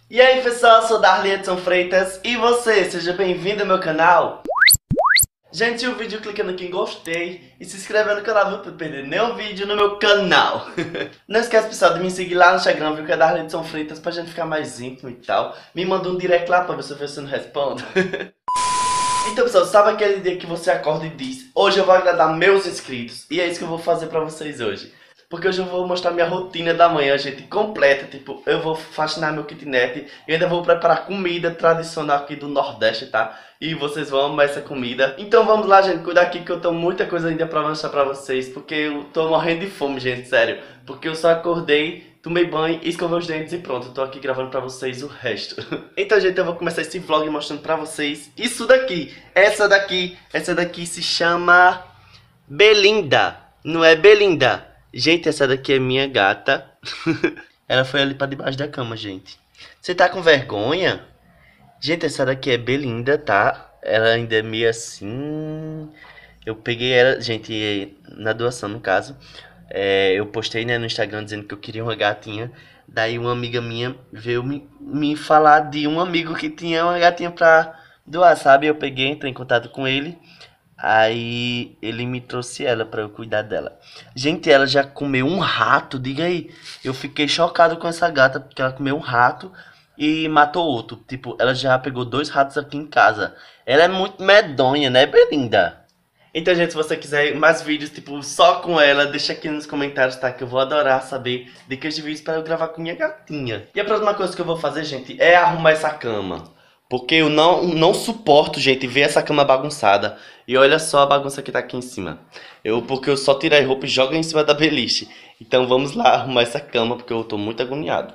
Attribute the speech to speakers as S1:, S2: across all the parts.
S1: E aí pessoal, eu sou Darley Edson Freitas e você, seja bem-vindo ao meu canal. Gente, o vídeo clicando aqui em gostei e se inscrevendo no canal para não perder nenhum vídeo no meu canal. Não esquece pessoal de me seguir lá no Instagram, viu, que é Darley Edson Freitas, pra gente ficar mais íntimo e tal. Me manda um direct lá pra ver se eu não respondo. Então pessoal, sabe aquele dia que você acorda e diz: hoje eu vou agradar meus inscritos? E é isso que eu vou fazer pra vocês hoje. Porque hoje eu vou mostrar minha rotina da manhã, gente, completa. Tipo, eu vou faxinar meu kitnet e ainda vou preparar comida tradicional aqui do Nordeste, tá? E vocês vão amar essa comida. Então vamos lá, gente, cuidar aqui que eu tenho muita coisa ainda pra mostrar pra vocês. Porque eu tô morrendo de fome, gente, sério. Porque eu só acordei, tomei banho, escovei os dentes e pronto. Eu tô aqui gravando pra vocês o resto. Então, gente, eu vou começar esse vlog mostrando pra vocês isso daqui. Essa daqui se chama Belinda. Não é Belinda. Gente, essa daqui é minha gata. Ela foi ali pra debaixo da cama, gente. Você tá com vergonha? Gente, essa daqui é Belinda, tá? Ela ainda é meio assim. Eu peguei ela, gente, na doação, no caso. Eu postei, né, no Instagram dizendo que eu queria uma gatinha. Daí uma amiga minha veio me falar de um amigo que tinha uma gatinha pra doar, sabe? Eu peguei, entrei em contato com ele. Aí ele me trouxe ela pra eu cuidar dela. Gente, ela já comeu um rato, diga aí. Eu fiquei chocado com essa gata, porque ela comeu um rato e matou outro. Tipo, ela já pegou 2 ratos aqui em casa. Ela é muito medonha, né, Belinda? Então, gente, se você quiser mais vídeos, tipo, só com ela, deixa aqui nos comentários, tá? Que eu vou adorar saber dicas de vídeos pra eu gravar com minha gatinha. E a próxima coisa que eu vou fazer, gente, é arrumar essa cama. Porque eu não suporto, gente, ver essa cama bagunçada. E olha só a bagunça que tá aqui em cima. Porque eu só tirei a roupa e jogo em cima da beliche. Então vamos lá arrumar essa cama, porque eu tô muito agoniado.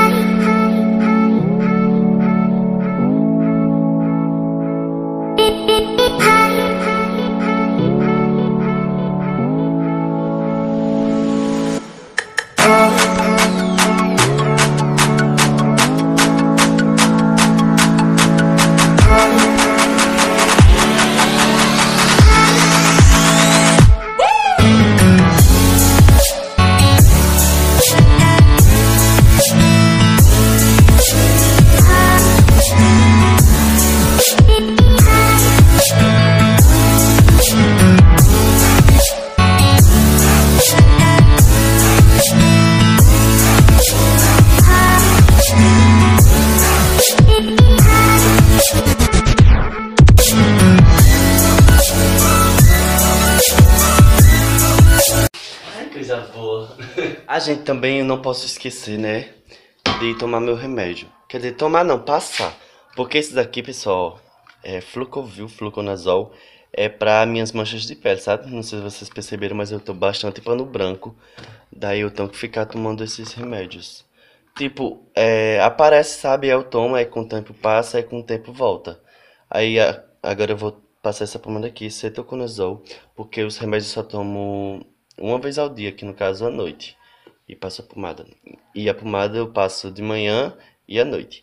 S1: Coisa boa. A gente também não posso esquecer, né, de tomar meu remédio. Quer dizer, tomar não, passar. Porque esse daqui, pessoal, é Flucovil, Fluconazol. É pra minhas manchas de pele, sabe? Não sei se vocês perceberam, mas eu tô bastante pano branco. Daí eu tenho que ficar tomando esses remédios. Tipo, aparece, sabe? Eu tomo, aí com o tempo passa, aí com o tempo volta. Aí agora eu vou passar essa pomada aqui, Cetoconazol. Porque os remédios eu só tomo uma vez ao dia, que no caso à noite. E passo a pomada. E a pomada eu passo de manhã e à noite.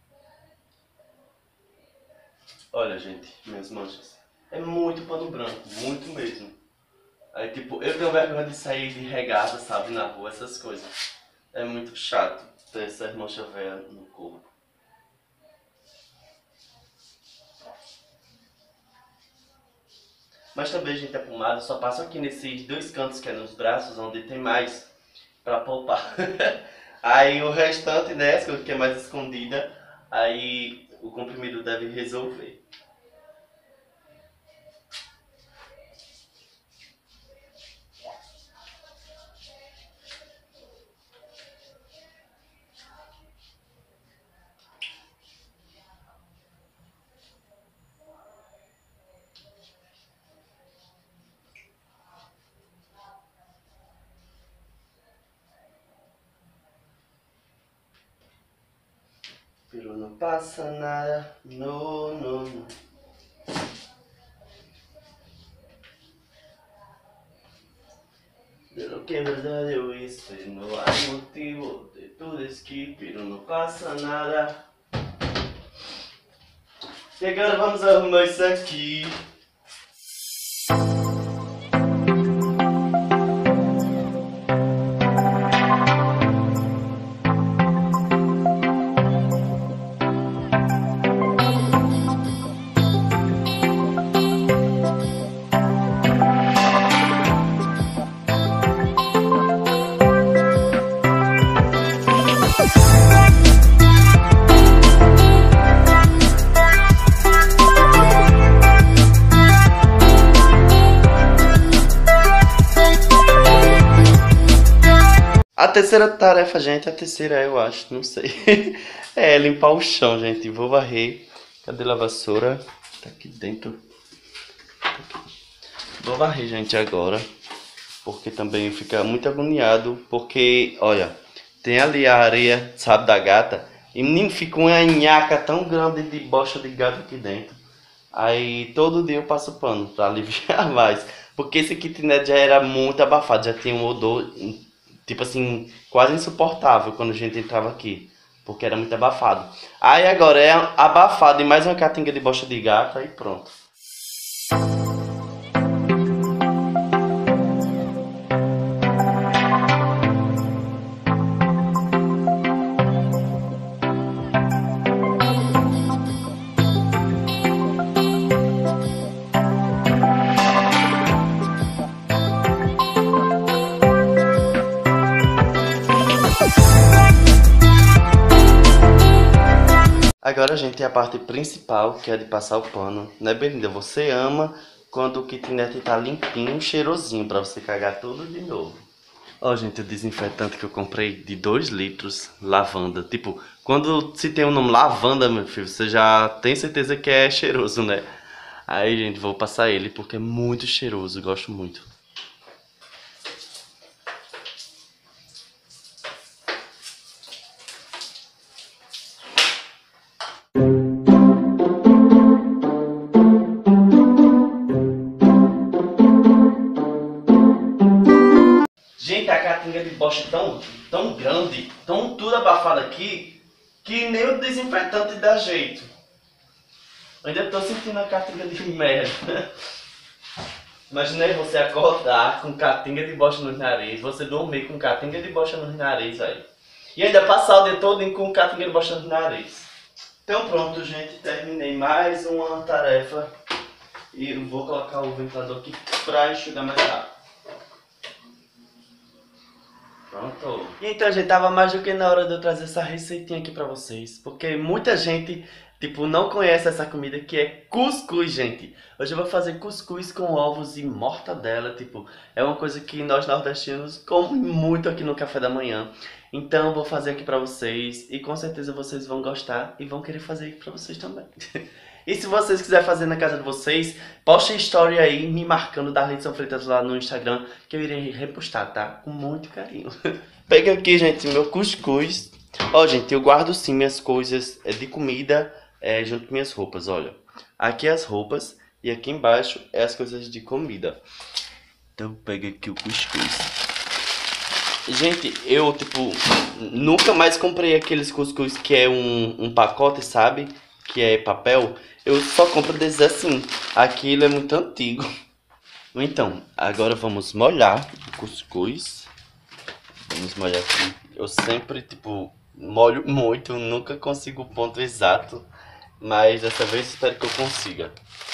S1: Olha, gente, minhas manchas. É muito pano branco, muito mesmo. Aí, tipo, eu tenho vergonha de sair de regata, sabe, na rua, essas coisas. É muito chato ter essas manchas velhas no corpo. Mas também, gente, a pomada eu só passo aqui nesses 2 cantos, que é nos braços, onde tem mais pra poupar. Aí o restante, né, que é mais escondida, aí o comprimido deve resolver. Pero não passa nada, no. De lo que en verdad yo hice, no hay motivo de tu desquite, pero não passa nada. E agora vamos arrumar isso aqui. terceira tarefa, gente, a terceira eu acho, não sei. É limpar o chão, gente. Vou varrer. Cadê a vassoura? Tá aqui dentro. Vou varrer, gente, agora. Porque também fica muito agoniado. Porque, olha, tem ali a areia, sabe, da gata. E menino, fica uma nhaca tão grande de bosta de gato aqui dentro. Aí todo dia eu passo pano pra aliviar mais. Porque esse kitnet já era muito abafado. Já tinha um odor, tipo assim, quase insuportável quando a gente entrava aqui. Porque era muito abafado. Aí agora é abafado e mais uma catinga de bosta de gato. Aí pronto. Agora, gente, é a parte principal, que é de passar o pano. Né, Belinda? Você ama quando o kitnet tá limpinho, cheirosinho, pra você cagar tudo de novo. Ó, gente, o desinfetante que eu comprei de 2 litros, lavanda. Tipo, quando se tem o nome lavanda, meu filho, você já tem certeza que é cheiroso, né? Aí, gente, vou passar ele porque é muito cheiroso, gosto muito. Gente, a catinga de bosta é tão grande, tão tudo abafado aqui, que nem o desinfetante dá jeito. Eu ainda tô sentindo a catinga de merda. Imaginei você acordar com catinga de bosta no nariz, você dormir com catinga de bosta no nariz aí. E ainda passar o dia todo com catinga de bosta no nariz. Então pronto, gente, terminei mais uma tarefa. E eu vou colocar o ventilador aqui pra enxugar mais rápido. Pronto. E então, gente, tava mais do que na hora de eu trazer essa receitinha aqui pra vocês. Porque muita gente, tipo, não conhece essa comida que é cuscuz, gente. Hoje eu vou fazer cuscuz com ovos e mortadela, tipo, é uma coisa que nós nordestinos comemos muito aqui no café da manhã. Então eu vou fazer aqui pra vocês e com certeza vocês vão gostar e vão querer fazer aqui pra vocês também. E se vocês quiserem fazer na casa de vocês, poste story aí me marcando Darlison Freitas lá no Instagram, que eu irei repostar, tá? Com muito carinho. Pega aqui, gente, meu cuscuz. Ó, gente, eu guardo sim minhas coisas de comida junto com minhas roupas, olha. Aqui as roupas e aqui embaixo é as coisas de comida. Então pega aqui o cuscuz. Gente, eu, tipo, nunca mais comprei aqueles cuscuz que é um pacote, sabe? Que é papel. Eu só compro desses assim. Aquilo é muito antigo. Então, agora vamos molhar o cuscuz. Vamos molhar aqui. Eu sempre, tipo, molho muito. Nunca consigo o ponto exato. Mas dessa vez espero que eu consiga.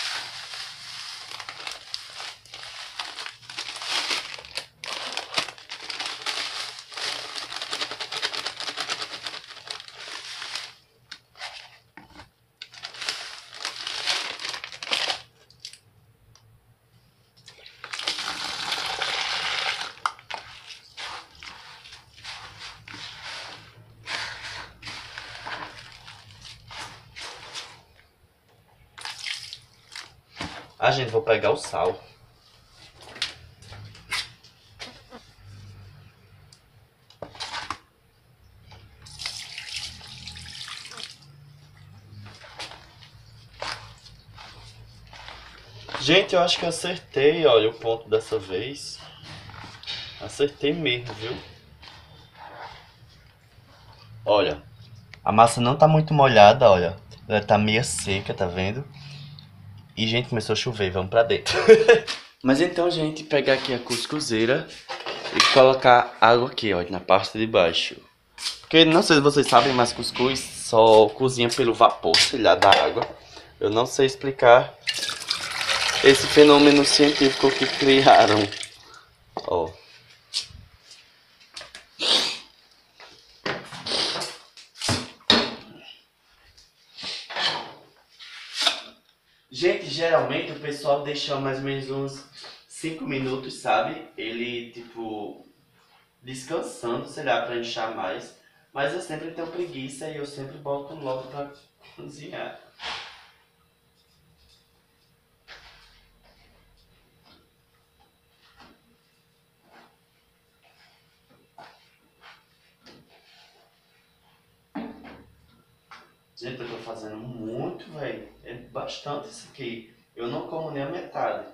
S1: Ah, gente, vou pegar o sal. Gente, eu acho que eu acertei, olha, o ponto dessa vez. Acertei mesmo, viu? Olha, a massa não tá muito molhada, olha. Ela tá meio seca, tá vendo? E, gente, começou a chover, vamos pra dentro. Mas então, gente, pegar aqui a cuscuzeira e colocar água aqui, ó, na parte de baixo. Porque, não sei se vocês sabem, mas cuscuz só cozinha pelo vapor, sei lá, da água. Eu não sei explicar esse fenômeno científico que criaram. Ó. Gente, geralmente o pessoal deixa mais ou menos uns 5 minutos, sabe? Ele, tipo, descansando, sei lá, pra inchar mais. Mas eu sempre tenho preguiça e eu sempre boto logo pra cozinhar. Gente, eu tô fazendo muito, velho. É bastante isso aqui. Eu não como nem a metade.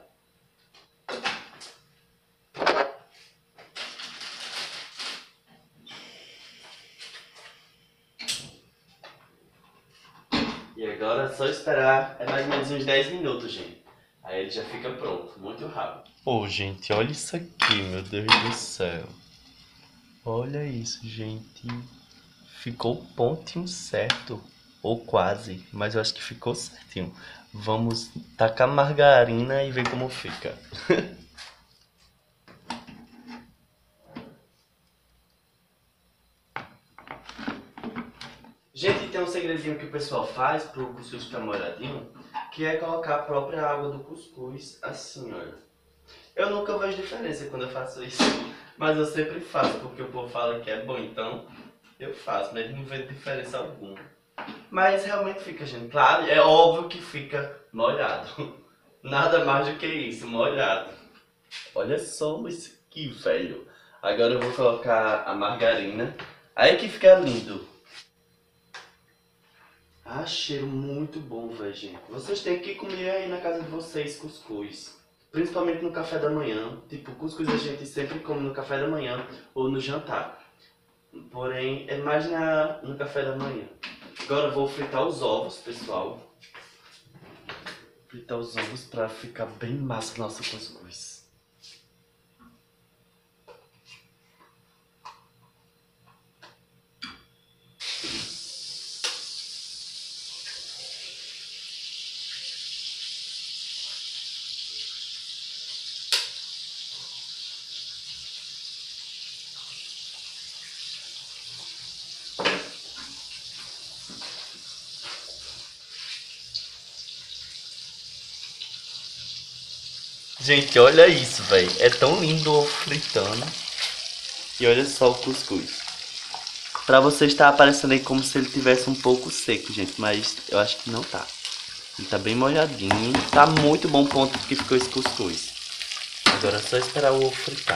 S1: E agora é só esperar, é mais ou menos uns 10 minutos, gente. Aí ele já fica pronto, muito rápido. Ô, gente, olha isso aqui, meu Deus do céu. Olha isso, gente. Ficou o pontinho certo. Ou quase, mas eu acho que ficou certinho. Vamos tacar margarina e ver como fica. Gente, tem um segredinho que o pessoal faz pro cuscuz ficar molhadinho, que é colocar a própria água do cuscuz assim, olha. Eu nunca vejo diferença quando eu faço isso, mas eu sempre faço, porque o povo fala que é bom, então eu faço, mas não vejo diferença alguma. Mas realmente fica, gente, claro, é óbvio que fica molhado. Nada mais do que isso, molhado. Olha só isso aqui, velho. Agora eu vou colocar a margarina. Aí que fica lindo. Ah, cheiro muito bom, velho, gente. Vocês têm que comer aí na casa de vocês cuscuz. Principalmente no café da manhã. Tipo, cuscuz a gente sempre come no café da manhã ou no jantar. Porém, é mais no café da manhã. Agora eu vou fritar os ovos, pessoal. Fritar os ovos pra ficar bem massa o nosso cuscuz. Gente, olha isso, velho. É tão lindo o ovo fritando. E olha só o cuscuz. Pra você estar aparecendo aí como se ele tivesse um pouco seco, gente. Mas eu acho que não tá. Ele tá bem molhadinho. Tá muito bom o ponto que ficou esse cuscuz. Agora é só esperar o ovo fritar.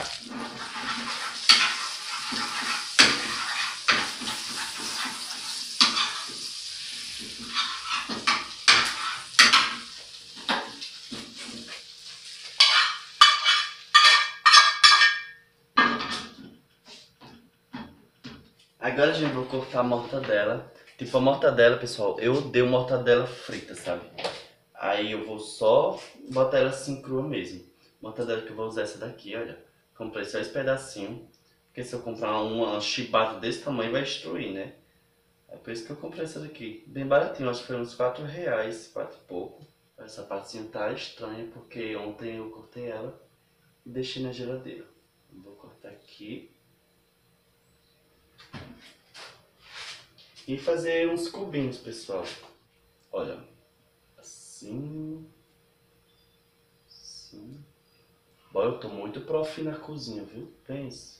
S1: Agora a gente vai cortar a mortadela. Tipo, a mortadela, pessoal, eu odeio mortadela frita, sabe? Aí eu vou só botar ela assim crua mesmo. Mortadela que eu vou usar essa daqui, olha. Comprei só esse pedacinho. Porque se eu comprar uma chibata desse tamanho vai destruir, né? É por isso que eu comprei essa daqui. Bem baratinho, acho que foi uns 4 reais, 4 e pouco. Essa partezinha tá estranha porque ontem eu cortei ela e deixei na geladeira. Vou cortar aqui. E fazer uns cubinhos, pessoal. Olha, assim, assim. Bom, eu tô muito profi na cozinha, viu? Pense.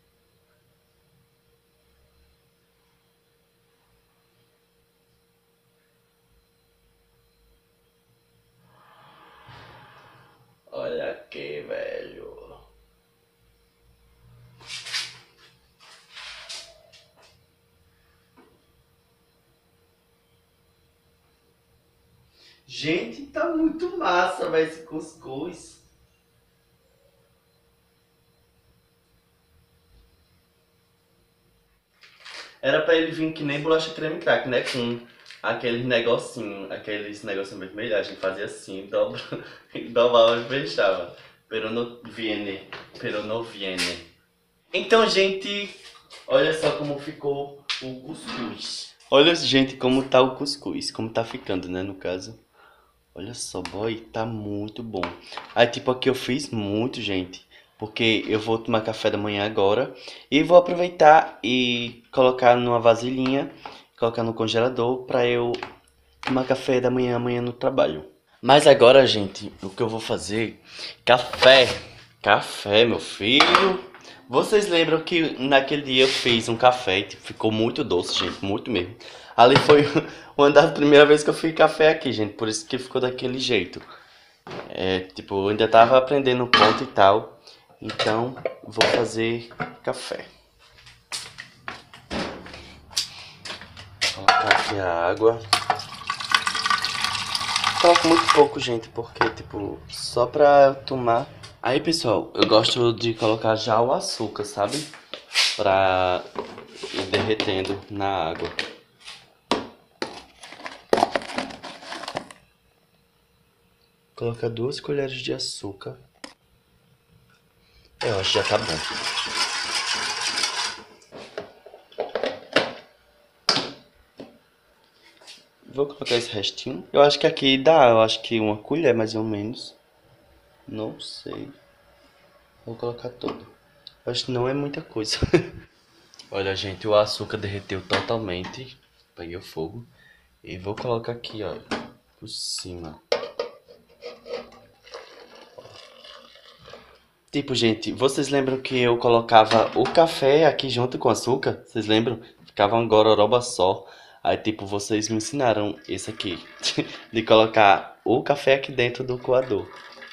S1: Olha aqui, velho. Gente, tá muito massa, velho, esse cuscuz. Era pra ele vir que nem bolacha creme crack, né? Com aqueles negocinho vermelhos. A gente fazia assim, dobra, dobrava e fechava. Pero no viene. Então, gente, olha só como ficou o cuscuz. Olha, gente, como tá o cuscuz. Como tá ficando, né, no caso. Olha só, boy, tá muito bom. Aí, tipo, aqui eu fiz muito, gente. Porque eu vou tomar café da manhã agora. E vou aproveitar e colocar numa vasilhinha. Colocar no congelador pra eu tomar café da manhã amanhã no trabalho. Mas agora, gente, o que eu vou fazer? Café. Café, meu filho. Vocês lembram que naquele dia eu fiz um café e tipo, ficou muito doce, gente, muito mesmo. Ali foi uma das primeiras vezes que eu fiz café aqui, gente, por isso que ficou daquele jeito. É, tipo, eu ainda tava aprendendo o ponto e tal, então vou fazer café. Vou colocar aqui a água. Coloco muito pouco, gente, porque, tipo, só pra tomar. Aí, pessoal, eu gosto de colocar já o açúcar, sabe? Pra ir derretendo na água. Colocar 2 colheres de açúcar. Eu acho que já tá bom. Vou colocar esse restinho. Eu acho que aqui dá, eu acho que uma colher mais ou menos. Não sei. Vou colocar tudo. Acho que não é muita coisa. Olha, gente, o açúcar derreteu totalmente. Peguei o fogo. E vou colocar aqui, ó, por cima. Tipo, gente, vocês lembram que eu colocava o café aqui junto com açúcar? Vocês lembram? Ficava um gororoba só. Aí, tipo, vocês me ensinaram esse aqui. De colocar o café aqui dentro do coador.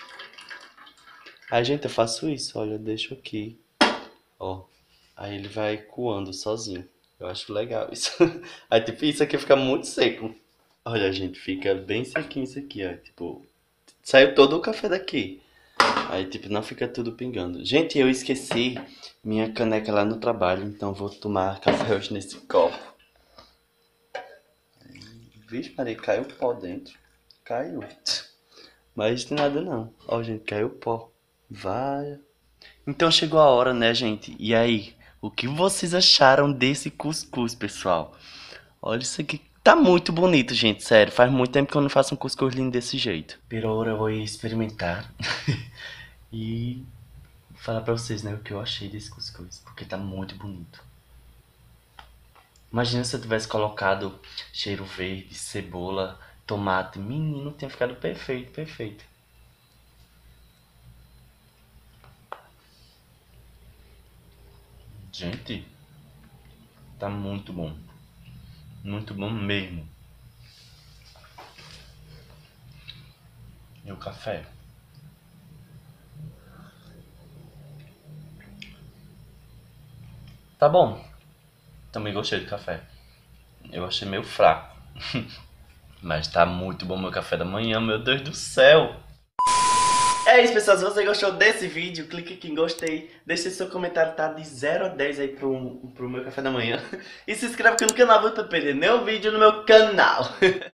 S1: Aí, gente, eu faço isso. Olha, eu deixo aqui. Ó. Aí ele vai coando sozinho. Eu acho legal isso. Aí, tipo, isso aqui fica muito seco. Olha, gente, fica bem sequinho isso aqui, ó. Tipo, saiu todo o café daqui. Aí, tipo, não fica tudo pingando. Gente, eu esqueci minha caneca lá no trabalho, então vou tomar café hoje nesse copo. Vixe, Maria, caiu pó dentro. Caiu. Mas não tem nada não. Ó, gente, caiu pó. Vai. Então chegou a hora, né, gente? E aí, o que vocês acharam desse cuscuz, pessoal? Olha isso aqui. Tá muito bonito, gente, sério. Faz muito tempo que eu não faço um cuscuz lindo desse jeito. Pero agora eu vou experimentar. E falar pra vocês, né, o que eu achei desse cuscuz, porque tá muito bonito. Imagina se eu tivesse colocado cheiro verde, cebola, tomate. Menino, tinha ficado perfeito, perfeito. Gente, tá muito bom. Muito bom mesmo. E o café? Tá bom. Também gostei do café. Eu achei meio fraco. Mas tá muito bom meu café da manhã, meu Deus do céu. É isso, pessoal. Se você gostou desse vídeo, clique aqui em gostei. Deixe seu comentário, tá? De 0 a 10 aí pro meu café da manhã. E se inscreve aqui no canal pra não perder nenhum vídeo no meu canal.